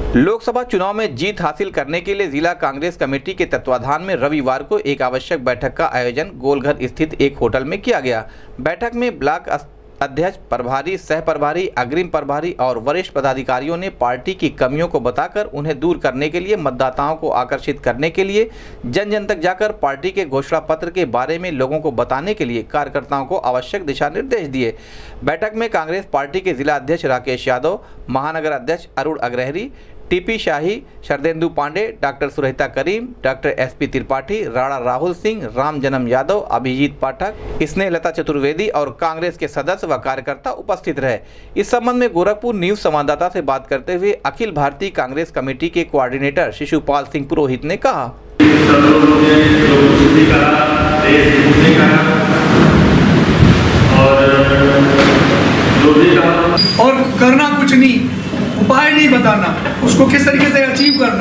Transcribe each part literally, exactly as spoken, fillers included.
लोकसभा चुनाव में जीत हासिल करने के लिए जिला कांग्रेस कमेटी के तत्वाधान में रविवार को एक आवश्यक बैठक का आयोजन गोलघर स्थित एक होटल में किया गया। बैठक में ब्लॉक अध्यक्ष, प्रभारी, सह प्रभारी, अग्रिम प्रभारी और वरिष्ठ पदाधिकारियों ने पार्टी की कमियों को बताकर उन्हें दूर करने के लिए, मतदाताओं को आकर्षित करने के लिए, जन जन तक जाकर पार्टी के घोषणा पत्र के बारे में लोगों को बताने के लिए कार्यकर्ताओं को आवश्यक दिशा निर्देश दिए। बैठक में कांग्रेस पार्टी के जिला अध्यक्ष राकेश यादव, महानगर अध्यक्ष Arun Agrahari, TP Shahi, Sharadendu Pandey, doctor Surahita Karim, doctor SP Tripathi, Rana Rahul Singh, Ram Janm Yadav, Abhijit पाठक, स्नेहलता चतुर्वेदी और कांग्रेस के सदस्य व कार्यकर्ता उपस्थित रहे। इस संबंध में गोरखपुर न्यूज संवाददाता से बात करते हुए अखिल भारतीय कांग्रेस कमेटी के कोऑर्डिनेटर शिशुपाल सिंह पुरोहित ने कहा, और करना कुछ नहीं, उपाय नहीं बताना, उसको किस तरीके से अचीव करना।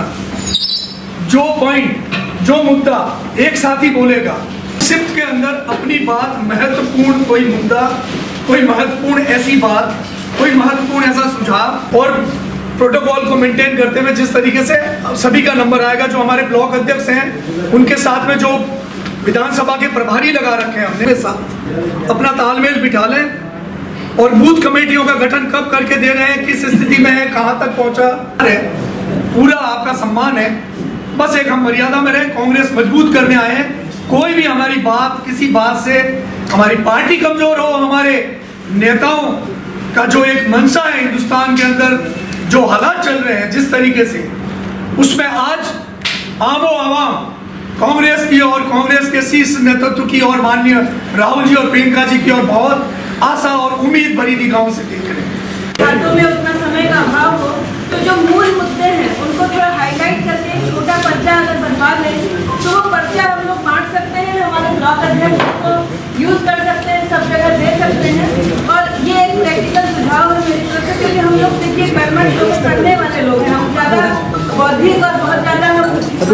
जो पॉइंट, जो मुद्दा एक साथी बोलेगा, शिफ्ट के अंदर अपनी बात, महत्वपूर्ण कोई मुद्दा, कोई महत्वपूर्ण ऐसी बात, कोई महत्वपूर्ण ऐसा सुझाव और प्रोटोकॉल को मेंटेन करते हुए जिस तरीके से सभी का नंबर आएगा। जो हमारे ब्लॉक अध्यक्ष हैं उनके साथ में जो विधानसभा के प्रभारी लगा रखे हैं हमने, साथ अपना तालमेल बिठा लें और बूथ कमेटियों का गठन कब करके दे रहे हैं, किस स्थिति में है, कहां तक पहुंचा है, पूरा आपका सम्मान है। बस एक हम मर्यादा में रहे, कांग्रेस मजबूत करने आए हैं। कोई भी हमारी बात, किसी बात से हमारी पार्टी कमजोर हो, हमारे नेताओं का जो एक मंशा है हिंदुस्तान के अंदर, जो हालात चल रहे हैं जिस तरीके से, उसमें आज आमो आवाम कांग्रेस की और कांग्रेस के शीर्ष नेतृत्व की और माननीय राहुल जी और प्रियंका जी की और बहुत आशा और उम्मीद भरी निगाहों से देख रहे हैं। हाथों में उतना समय का अभाव हो तो जो मूल मुद्दे हैं उनको थोड़ा हाईलाइट करके छोटा पर्चा अगर बनवा लें तो वो पर्चा हम लोग बांट सकते हैं, हमारे ब्लॉक अध्यक्ष को यूज कर सकते हैं, सब जगह दे सकते हैं। और ये एक प्रैक्टिकल सुझाव है मेरी तरफ से, क्योंकि हम लोग देखिए कर्मठ लोग, करने वाले लोग हैं, हम ज्यादा बौद्धिक और बहुत ज्यादा हम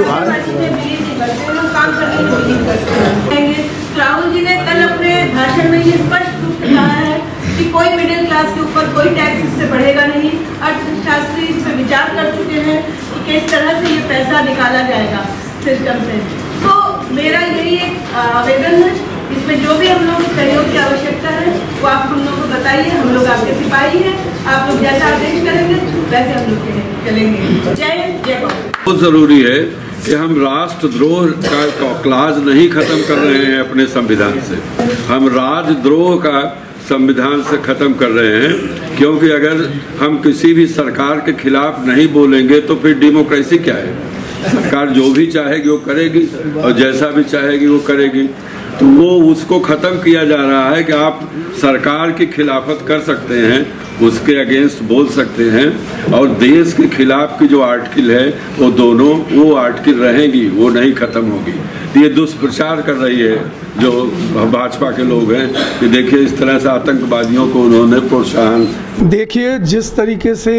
बिलीव नहीं करते, हम काम करने में बिलीव करते हैं। राहुल जी ने कल अपने भाषण में ये स्पष्ट रूप से कहा है कि कोई मिडिल क्लास के ऊपर कोई टैक्स इससे बढ़ेगा नहीं। अर्थशास्त्री इस पर विचार कर चुके हैं कि किस तरह से ये पैसा निकाला जाएगा सिस्टम से। तो मेरा यही एक आवेदन है, इसमें जो भी हम लोग सहयोग की आवश्यकता है वो आप हम लोग को बताइए। हम लोग आपके सिपाही हैं, आप लोग जैसा आदेश करेंगे वैसे हम लोग चलेंगे। जय जय बाबा। बहुत जरूरी है कि हम राष्ट्रद्रोह का क्लाज नहीं खत्म कर रहे हैं अपने संविधान से, हम राजद्रोह का संविधान से खत्म कर रहे हैं। क्योंकि अगर हम किसी भी सरकार के खिलाफ नहीं बोलेंगे तो फिर डेमोक्रेसी क्या है? सरकार जो भी चाहेगी वो करेगी और जैसा भी चाहेगी वो करेगी। तो वो उसको खत्म किया जा रहा है कि आप सरकार की खिलाफत कर सकते हैं, उसके अगेंस्ट बोल सकते हैं, और देश के खिलाफ की जो आर्टिकल है वो दोनों वो आर्टिकल रहेगी, वो नहीं खत्म होगी। ये दुष्प्रचार कर रही है जो भाजपा के लोग हैं कि देखिए इस तरह से आतंकवादियों को उन्होंने प्रोत्साहन। देखिए जिस तरीके से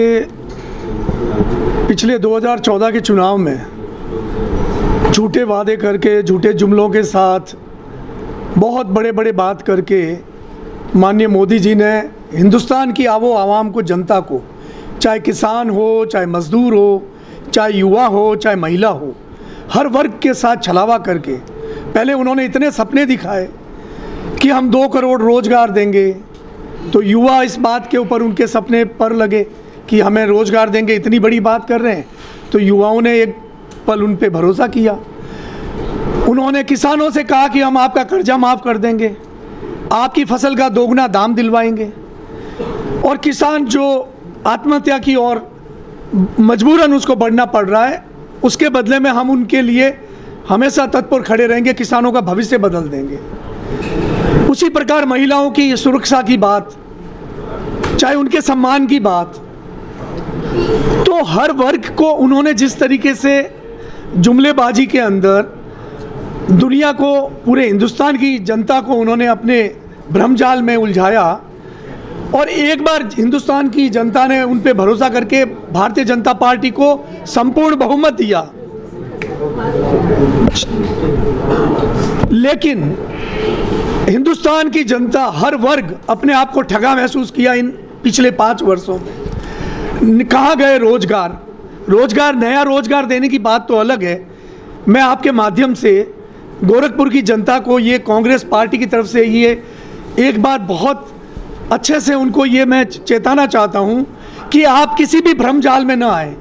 पिछले दो हज़ार चौदह के चुनाव में झूठे वादे करके, झूठे जुमलों के साथ, बहुत बड़े बड़े बात करके माननीय मोदी जी ने हिंदुस्तान की आवो आवाम को, जनता को, चाहे किसान हो, चाहे मजदूर हो, चाहे युवा हो, चाहे महिला हो, हर वर्ग के साथ छलावा करके पहले उन्होंने इतने सपने दिखाए कि हम दो करोड़ रोजगार देंगे। तो युवा इस बात के ऊपर उनके सपने पर लगे कि हमें रोजगार देंगे, इतनी बड़ी बात कर रहे हैं। तो युवाओं ने एक पल उन पे भरोसा किया। उन्होंने किसानों से कहा कि हम आपका कर्जा माफ़ कर देंगे, आपकी फसल का दोगुना दाम दिलवाएंगे। और किसान जो आत्महत्या की ओर मजबूरन उसको बढ़ना पड़ रहा है, उसके बदले में हम उनके लिए हमेशा तत्पर खड़े रहेंगे, किसानों का भविष्य बदल देंगे। उसी प्रकार महिलाओं की सुरक्षा की बात, चाहे उनके सम्मान की बात, तो हर वर्ग को उन्होंने जिस तरीके से जुमलेबाजी के अंदर दुनिया को, पूरे हिंदुस्तान की जनता को उन्होंने अपने भ्रमजाल में उलझाया, और एक बार हिंदुस्तान की जनता ने उन पे भरोसा करके भारतीय जनता पार्टी को संपूर्ण बहुमत दिया। लेकिन हिंदुस्तान की जनता, हर वर्ग अपने आप को ठगा महसूस किया इन पिछले पाँच वर्षों में। कहाँ गए रोजगार? रोजगार, नया रोजगार देने की बात तो अलग है। मैं आपके माध्यम से गोरखपुर की जनता को ये कांग्रेस पार्टी की तरफ से ये एक बात बहुत अच्छे से उनको ये मैं चेताना चाहता हूँ कि आप किसी भी भ्रम जाल में ना आए।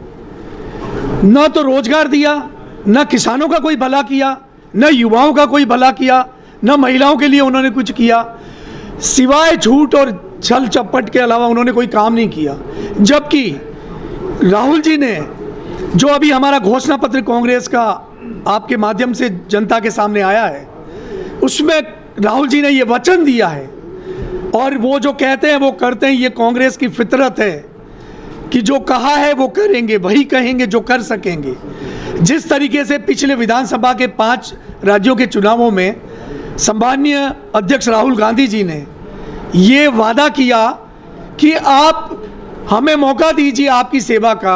न तो रोजगार दिया, न किसानों का कोई भला किया, न युवाओं का कोई भला किया, न महिलाओं के लिए उन्होंने कुछ किया, सिवाय झूठ और छल चप्पट के अलावा उन्होंने कोई काम नहीं किया। जबकि राहुल जी ने जो अभी हमारा घोषणा पत्र कांग्रेस का आपके माध्यम से जनता के सामने आया है, उसमें राहुल जी ने ये वचन दिया है और वो जो कहते हैं वो करते हैं। ये कांग्रेस की फितरत है कि जो कहा है वो करेंगे, वही कहेंगे जो कर सकेंगे। जिस तरीके से पिछले विधानसभा के पांच राज्यों के चुनावों में सम्माननीय अध्यक्ष राहुल गांधी जी ने ये वादा किया कि आप हमें मौका दीजिए आपकी सेवा का,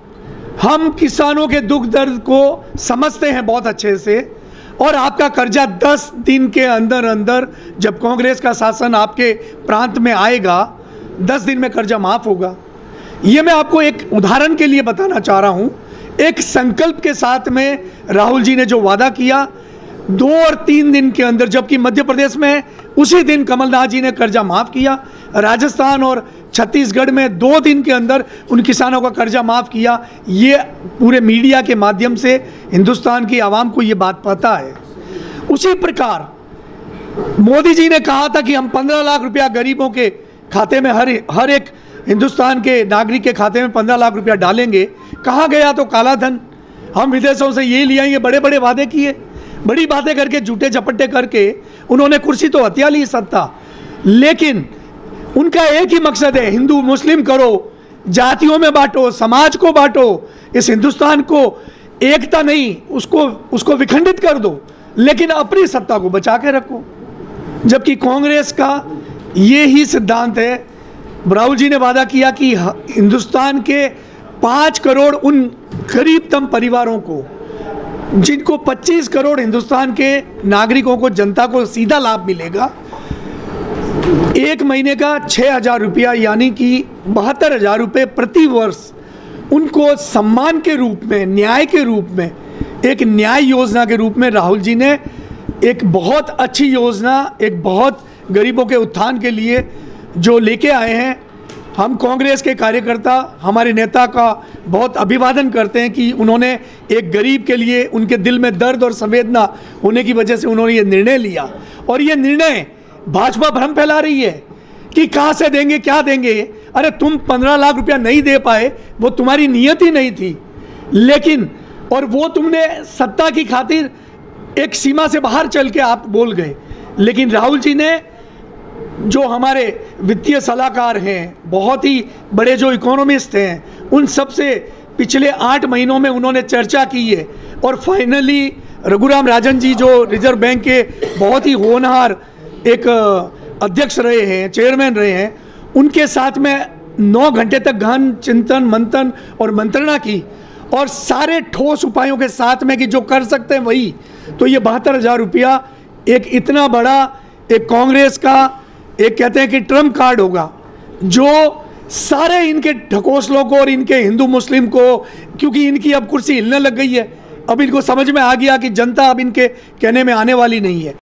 हम किसानों के दुख दर्द को समझते हैं बहुत अच्छे से और आपका कर्जा दस दिन के अंदर अंदर, जब कांग्रेस का शासन आपके प्रांत में आएगा, दस दिन में कर्जा माफ होगा। ये मैं आपको एक उदाहरण के लिए बताना चाह रहा हूँ। एक संकल्प के साथ में राहुल जी ने जो वादा किया, दो और तीन दिन के अंदर, जबकि मध्य प्रदेश में उसी दिन कमलनाथ जी ने कर्जा माफ किया, राजस्थान और छत्तीसगढ़ में दो दिन के अंदर उन किसानों का कर्जा माफ किया। ये पूरे मीडिया के माध्यम से हिंदुस्तान की आवाम को ये बात पता है। उसी प्रकार मोदी जी ने कहा था कि हम पंद्रह लाख रुपया गरीबों के खाते में, हर हर एक हिंदुस्तान के नागरिक के खाते में पंद्रह लाख रुपया डालेंगे। कहाँ गया तो काला धन? हम विदेशों से ये ले आएंगे, बड़े बड़े वादे किए, बड़ी बातें करके, झूठे झपट्टे करके उन्होंने कुर्सी तो हत्या ली, सत्ता। लेकिन उनका एक ही मकसद है, हिंदू मुस्लिम करो, जातियों में बांटो, समाज को बांटो, इस हिंदुस्तान को एकता नहीं, उसको उसको विखंडित कर दो, लेकिन अपनी सत्ता को बचा के रखो। जबकि कांग्रेस का ये ही सिद्धांत है। राहुल जी ने वादा किया कि हिंदुस्तान के पाँच करोड़ उन गरीबतम परिवारों को, जिनको पच्चीस करोड़ हिंदुस्तान के नागरिकों को, जनता को सीधा लाभ मिलेगा, एक महीने का छः हजार रुपया यानी कि बहत्तर हजार रुपये प्रति वर्ष उनको सम्मान के रूप में, न्याय के रूप में, एक न्याय योजना के रूप में राहुल जी ने एक बहुत अच्छी योजना, एक बहुत गरीबों के उत्थान के लिए जो लेके आए हैं। हम कांग्रेस के कार्यकर्ता हमारे नेता का बहुत अभिवादन करते हैं कि उन्होंने एक गरीब के लिए, उनके दिल में दर्द और संवेदना होने की वजह से उन्होंने ये निर्णय लिया। और ये निर्णय भाजपा भ्रम फैला रही है कि कहाँ से देंगे, क्या देंगे। अरे तुम पंद्रह लाख रुपया नहीं दे पाए, वो तुम्हारी नियत ही नहीं थी, लेकिन और वो तुमने सत्ता की खातिर एक सीमा से बाहर चल के आप बोल गए। लेकिन राहुल जी ने, जो हमारे वित्तीय सलाहकार हैं, बहुत ही बड़े जो इकोनॉमिस्ट हैं, उन सब से पिछले आठ महीनों में उन्होंने चर्चा की है और फाइनली रघुराम राजन जी, जो रिजर्व बैंक के बहुत ही होनहार एक अध्यक्ष रहे हैं, चेयरमैन रहे हैं, उनके साथ में नौ घंटे तक गहन चिंतन, मंथन और मंत्रणा की और सारे ठोस उपायों के साथ में कि जो कर सकते हैं वही। तो ये बहत्तर हजार रुपया एक इतना बड़ा एक कांग्रेस का एक कहते हैं कि ट्रम्प कार्ड होगा, जो सारे इनके ढकोसलों को और इनके हिंदू मुस्लिम को, क्योंकि इनकी अब कुर्सी हिलने लग गई है, अब इनको समझ में आ गया कि जनता अब इनके कहने में आने वाली नहीं है।